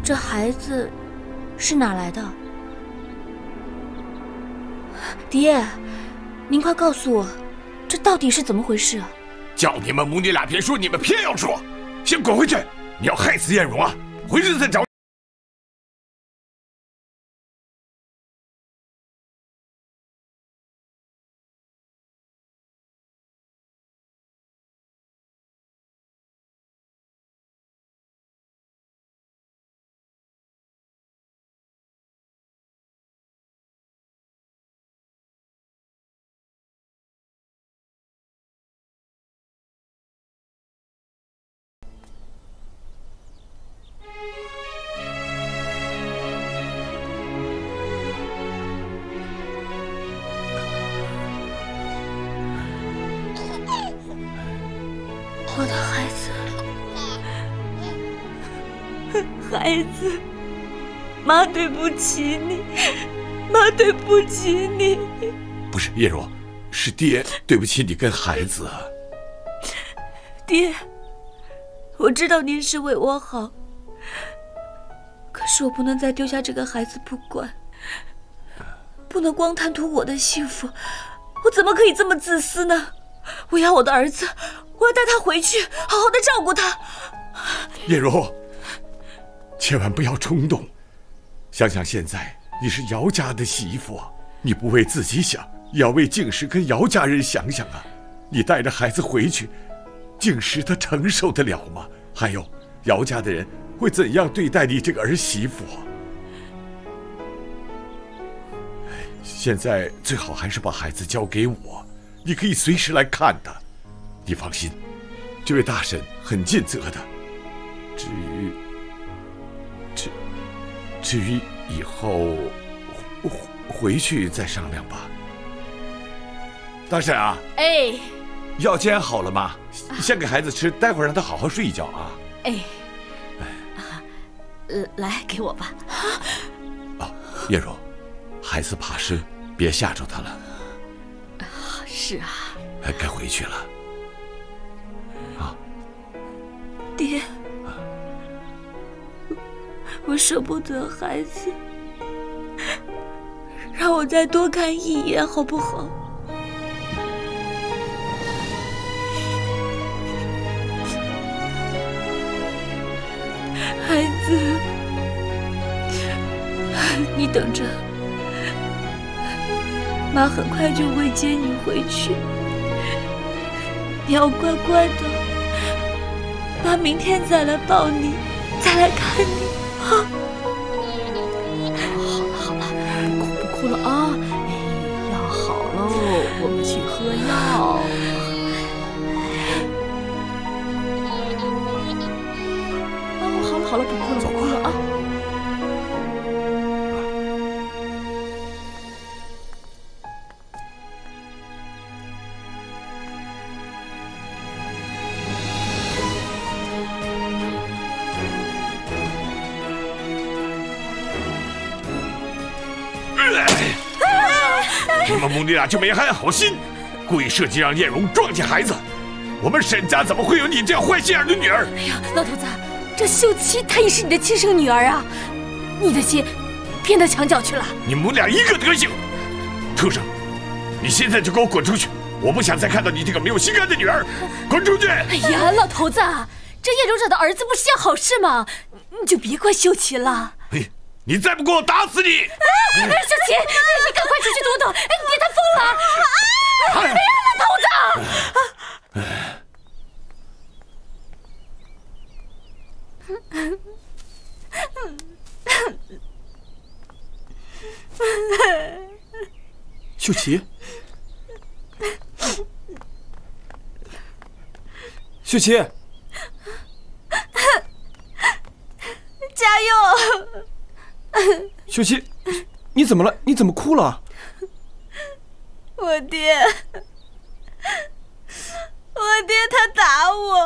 这孩子是哪来的？爹，您快告诉我，这到底是怎么回事啊？ 叫你们母女俩别说，你们偏要说，先滚回去！你要害死艳荣啊？回去再找。 我的孩子，孩子，妈对不起你，妈对不起你。 不是艳荣，是爹对不起你跟孩子啊。 爹，我知道您是为我好，可是我不能再丢下这个孩子不管，不能光贪图我的幸福，我怎么可以这么自私呢？我要我的儿子，我要带他回去，好好的照顾他。 艳荣，千万不要冲动，想想现在你是姚家的媳妇啊，你不为自己想，也要为静石跟姚家人想想啊。你带着孩子回去，静石他承受得了吗？还有姚家的人会怎样对待你这个儿媳妇啊？现在最好还是把孩子交给我，你可以随时来看他。你放心，这位大婶很尽责的。至于以后回去再商量吧。大婶啊， 哎， 药煎好了吗？先给孩子吃，待会儿让他好好睡一觉啊。 哎，来给我吧。 啊，艳荣，孩子怕生，别吓着他了。 是啊， 该回去了。啊， 爹，我舍不得孩子，让我再多看一眼好不好？孩子，你等着，妈很快就会接你回去，你要乖乖的，妈明天再来抱你，再来看你。 好了，不哭了啊！哎，药好喽，我们去喝药。哦，好了，不哭了啊！ 你们母女俩就没安好心，故意设计让艳荣撞见孩子。我们沈家怎么会有你这样坏心眼的女儿？ 哎呀，老头子，这秀琪她也是你的亲生女儿啊，你的心偏到墙角去了。 你母俩一个德行！畜生，你现在就给我滚出去！我不想再看到你这个没有心肝的女儿，滚出去！ 哎呀，老头子，这叶荣找的儿子不是件好事吗？你就别怪秀琪了。 嘿，你再不给我打死你！ 秀琪，你赶快出去躲躲！哎，你别他疯了！哎呀，老头子！ 秀琪，秀琪， 加油！ 秀琪，你怎么了？你怎么哭了？ 我爹他打我，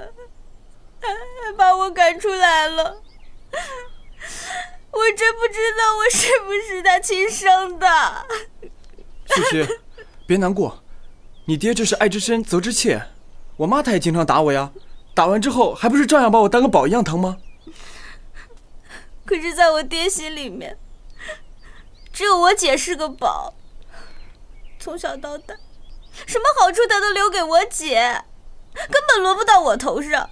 把我赶出来了。我真不知道我是不是他亲生的。 秀琪，别难过，你爹这是爱之深责之切。我妈她也经常打我呀，打完之后还不是照样把我当个宝一样疼吗？ 可是在我爹心里面，只有我姐是个宝。从小到大，什么好处他都留给我姐，根本轮不到我头上。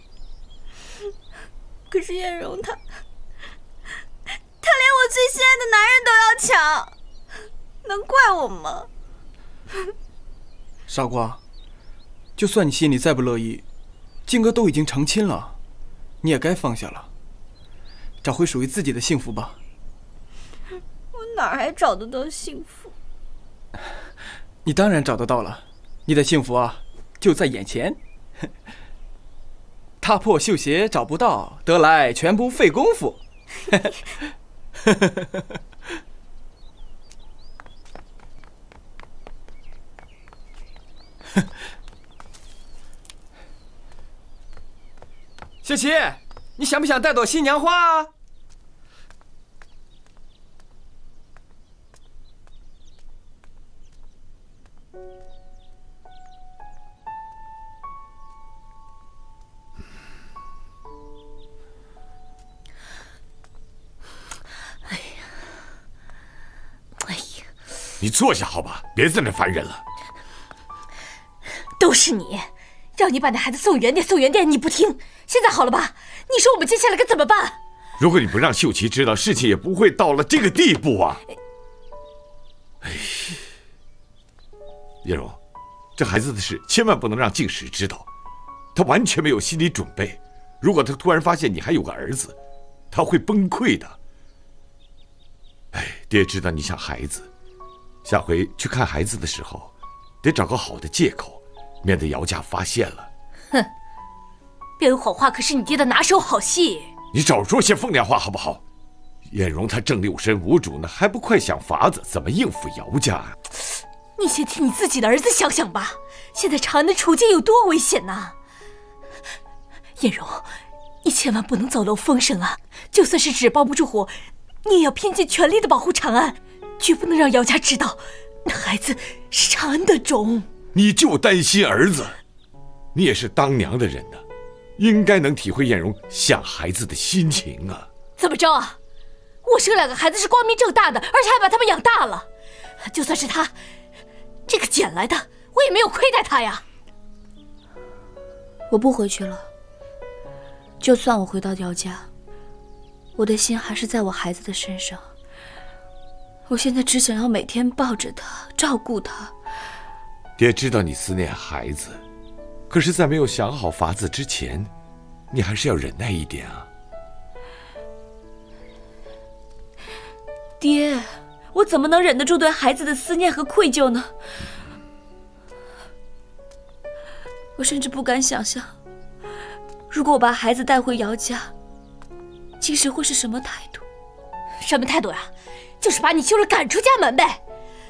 可是艳荣她连我最心爱的男人都要抢，能怪我吗？ 傻瓜，就算你心里再不乐意，靖哥都已经成亲了，你也该放下了，找回属于自己的幸福吧。 我哪还找得到幸福？ 你当然找得到了，你的幸福啊，就在眼前。踏破绣鞋找不到，得来全不费功夫。秀琪，你想不想带朵新娘花啊？ 你坐下好吧，别在那烦人了。 都是你，让你把那孩子送远点，送远点，你不听。现在好了吧？你说我们接下来该怎么办？ 如果你不让秀琪知道，事情也不会到了这个地步啊。哎，叶蓉，这孩子的事千万不能让静史知道，他完全没有心理准备。如果他突然发现你还有个儿子，他会崩溃的。哎，爹知道你想孩子，下回去看孩子的时候，得找个好的借口，免得姚家发现了。 哼，编谎话可是你爹的拿手好戏。 你少说些风凉话好不好？艳荣她正六神无主呢，还不快想法子怎么应付姚家啊？ 你先替你自己的儿子想想吧，现在长安的处境有多危险呐！艳荣，你千万不能走漏风声啊！就算是纸包不住火，你也要拼尽全力的保护长安，绝不能让姚家知道那孩子是长安的种。 你就担心儿子，你也是当娘的人呢，应该能体会艳荣想孩子的心情啊。 怎么着啊？我生2个孩子是光明正大的，而且还把他们养大了。就算是他这个捡来的，我也没有亏待他呀。 我不回去了。就算我回到姚家，我的心还是在我孩子的身上。我现在只想要每天抱着他，照顾他。 爹知道你思念孩子，可是在没有想好法子之前，你还是要忍耐一点啊。 爹，我怎么能忍得住对孩子的思念和愧疚呢？我甚至不敢想象，如果我把孩子带回姚家，静史会是什么态度？ 什么态度呀？就是把你休了赶出家门呗。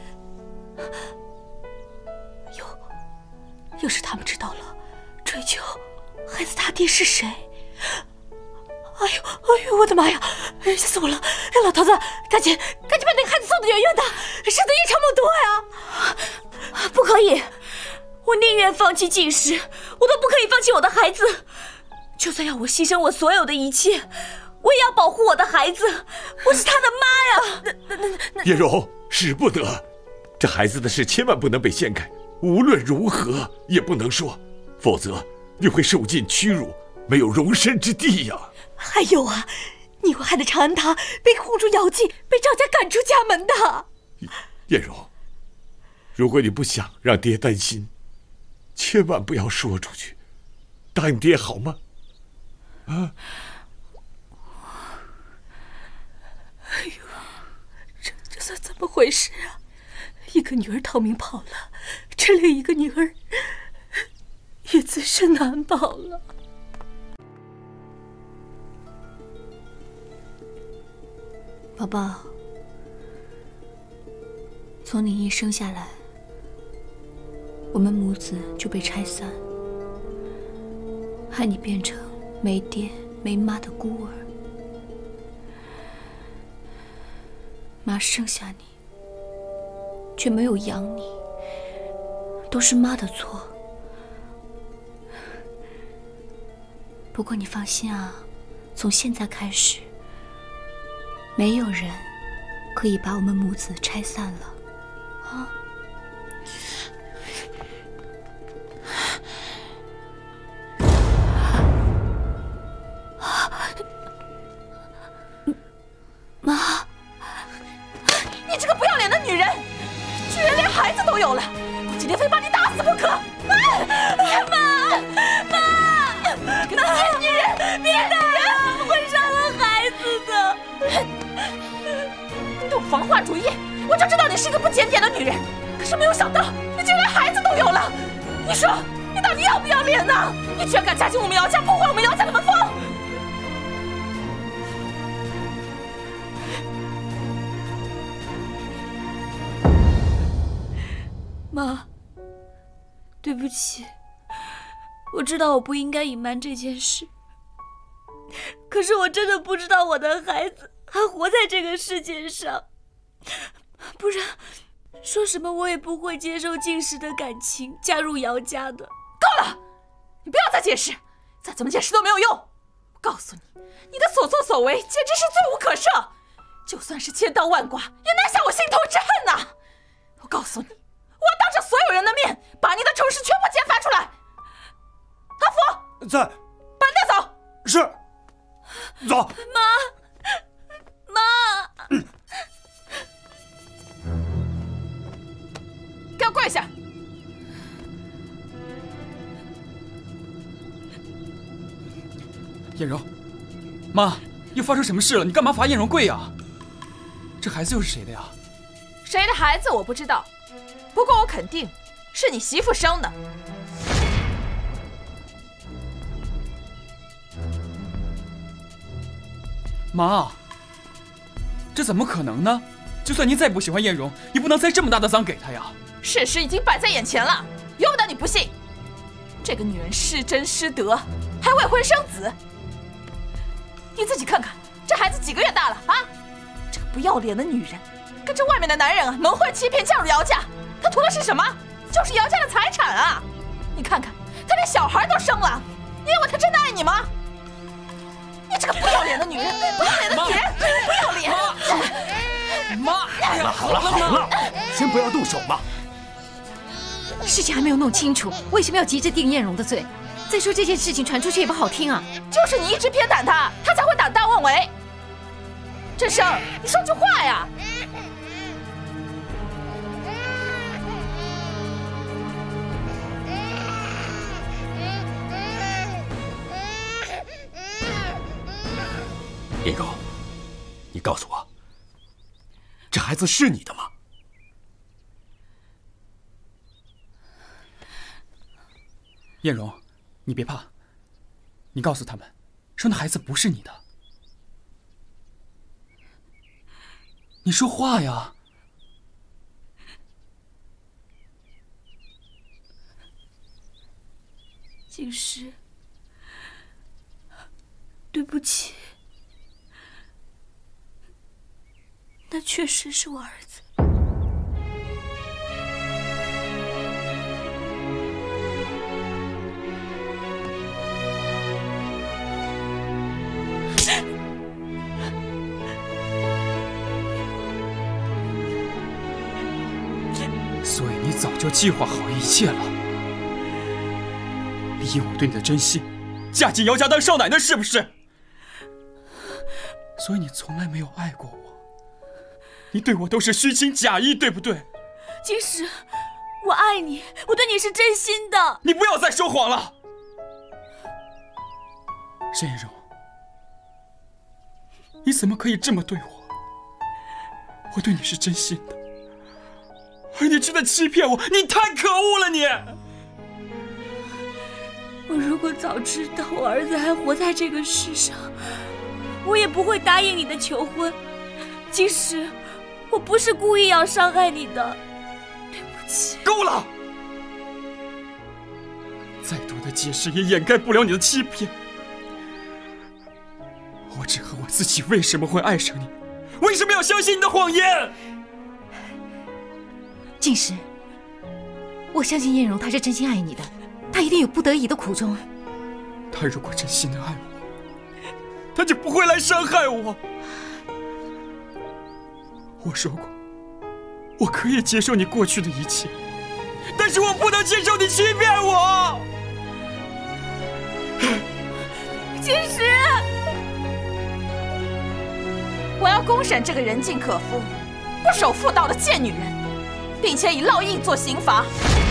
要是他们知道了，追究孩子他爹是谁？哎呦，我的妈呀！吓死我了！老头子，赶紧把那个孩子送得远远的，省得夜长梦多呀！ 不可以，我宁愿放弃静史，我都不可以放弃我的孩子。就算要我牺牲我所有的一切，我也要保护我的孩子。我是他的妈呀！ 叶柔，使不得，这孩子的事千万不能被掀开，无论如何也不能说，否则你会受尽屈辱，没有容身之地呀。 还有啊，你会害得长安他被轰出姚记，被赵家赶出家门的。 叶柔，如果你不想让爹担心，千万不要说出去，答应爹好吗？啊！ 哎呦，这算怎么回事啊？一个女儿逃命跑了，这另一个女儿也自身难保了。 宝宝，从你一生下来，我们母子就被拆散，害你变成没爹没妈的孤儿。妈生下你，却没有养你，都是妈的错。不过你放心啊，从现在开始， 没有人可以把我们母子拆散了。啊！妈， 你这个不要脸的女人，居然连孩子都有了！我今天非把你打死不可！妈，这个贱女人，别打呀， 会伤了孩子的。 你懂防化主义，我就知道你是个不检点的女人，可是没有想到你竟然连孩子都有了。你说你到底要不要脸呢？你居然敢嫁进我们姚家，破坏我们姚家的门风！ 妈，对不起，我知道我不应该隐瞒这件事，可是我真的不知道我的孩子还活在这个世界上，不然说什么我也不会接受静时的感情，加入姚家的。 够了，你不要再解释，再怎么解释都没有用。我告诉你，你的所作所为简直是罪无可赦，就算是千刀万剐，也难下我心头之恨呐！我告诉你，我要当着所有人的面把你的丑事全部揭发出来。阿福， 在， 把人带走。 是，走。 妈， 给我跪下！ 艳柔，妈，又发生什么事了？你干嘛罚艳柔跪呀？这孩子又是谁的呀？ 谁的孩子我不知道，不过我肯定是你媳妇生的。 妈，这怎么可能呢？就算您再不喜欢艳柔，也不能栽这么大的赃给她呀。 事实已经摆在眼前了，由不得你不信。这个女人失贞失德，还未婚生子。你自己看看，这孩子几个月大了啊？这个不要脸的女人，跟着外面的男人蒙混欺骗嫁入姚家，她图的是什么？就是姚家的财产啊！你看看，她连小孩都生了，你以为她真的爱你吗？你这个不要脸的女人，不要脸的女人，不要脸！ 妈， 好了，先不要动手嘛。 事情还没有弄清楚，为什么要急着定艳荣的罪？再说这件事情传出去也不好听啊。 就是你一直偏袒他，他才会胆大妄为。振生，你说句话呀！ 艳柔，你告诉我，这孩子是你的吗？ 艳柔，你别怕，你告诉他们，说那孩子不是你的。你说话呀！ 静时，对不起，那确实是我儿子。 所以你早就计划好一切了，利用我对你的真心，嫁进姚家当少奶奶，是不是？所以你从来没有爱过我，你对我都是虚情假意，对不对？ 静时，我爱你，我对你是真心的。 你不要再说谎了，沈艳柔，你怎么可以这么对我？我对你是真心的。而你居然欺骗我，你太可恶了！你， 我如果早知道我儿子还活在这个世上，我也不会答应你的求婚。即使我不是故意要伤害你的，对不起。 够了！再多的解释也掩盖不了你的欺骗。我只恨我自己为什么会爱上你，为什么要相信你的谎言？ 静时，我相信艳柔她是真心爱你的，她一定有不得已的苦衷。 她如果真心的爱我，她就不会来伤害我。 我说过，我可以接受你过去的一切，但是我不能接受你欺骗我。 金石，我要公审这个人尽可夫、不守妇道的贱女人，并且以烙印做刑罚。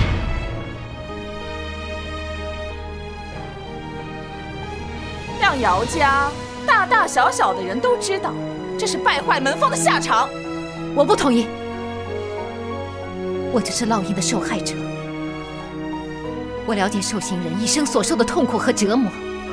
让姚家大大小小的人都知道，这是败坏门风的下场。 我不同意，我就是烙印的受害者，我了解受刑人一生所受的痛苦和折磨。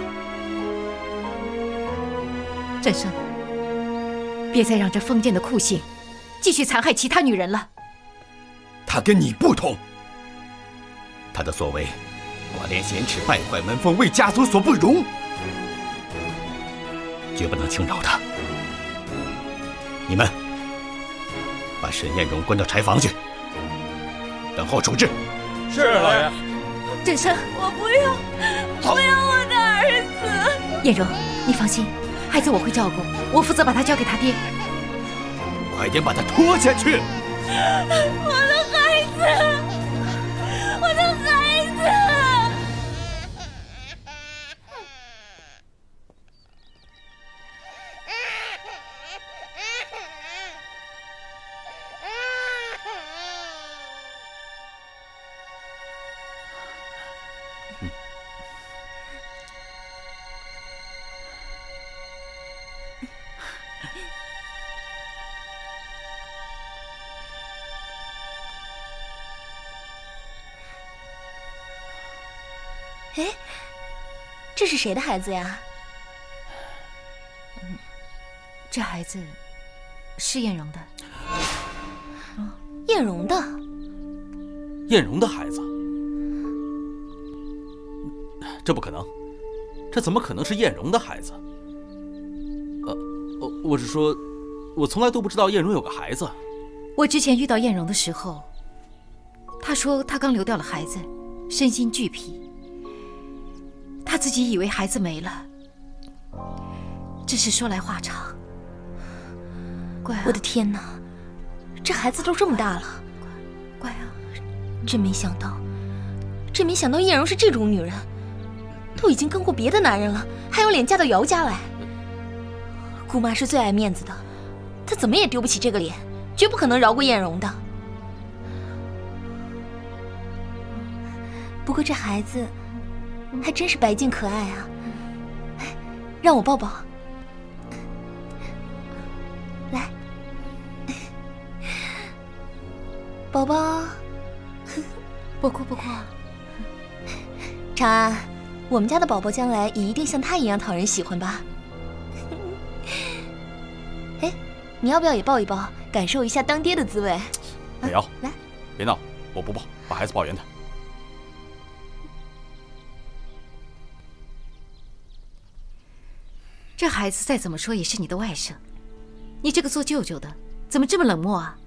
振生，别再让这封建的酷刑继续残害其他女人了。 他跟你不同，他的所为寡廉鲜耻、败坏门风，为家族所不容，绝不能轻饶他。你们把沈艳荣关到柴房去，等候处置。 是老爷。 振生， 我不要，不要我的儿子。 艳荣，你放心，孩子我会照顾，我负责把他交给他爹。 快点把他拖下去！ 我的孩子，我的孩子。 哎，这是谁的孩子呀？ 这孩子是艳荣的。 艳荣的。 艳荣的孩子？这不可能，这怎么可能是艳荣的孩子？我是说，我从来都不知道艳荣有个孩子。 我之前遇到艳荣的时候，她说她刚流掉了孩子，身心俱疲。他自己以为孩子没了，只是说来话长。乖啊， 我的天哪，这孩子都这么大了， 乖啊！ 真没想到艳荣是这种女人，都已经跟过别的男人了，还有脸嫁到姚家来。姑妈是最爱面子的，她怎么也丢不起这个脸，绝不可能饶过艳荣的。不过这孩子还真是白净可爱啊！让我抱抱。来，宝宝。 不哭不哭。 长安，我们家的宝宝将来也一定像他一样讨人喜欢吧？哎，你要不要也抱一抱，感受一下当爹的滋味？ 不要， 来， 别闹，我不抱，把孩子抱远点。 这孩子再怎么说也是你的外甥，你这个做舅舅的怎么这么冷漠啊？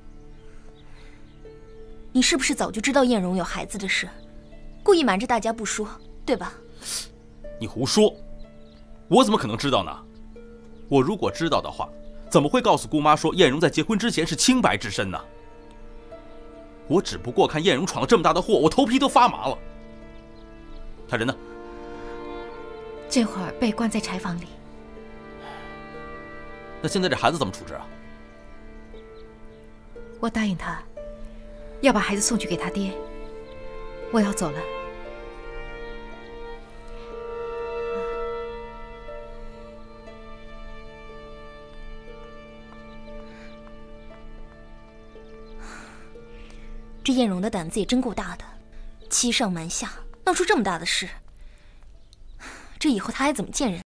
你是不是早就知道艳荣有孩子的事，故意瞒着大家不说，对吧？ 你胡说，我怎么可能知道呢？我如果知道的话，怎么会告诉姑妈说艳荣在结婚之前是清白之身呢？我只不过看艳荣闯了这么大的祸，我头皮都发麻了。他人呢？ 这会儿被关在柴房里。 那现在这孩子怎么处置啊？ 我答应他，要把孩子送去给他爹。我要走了。 这艳荣的胆子也真够大的，欺上瞒下，闹出这么大的事。这以后他还怎么见人？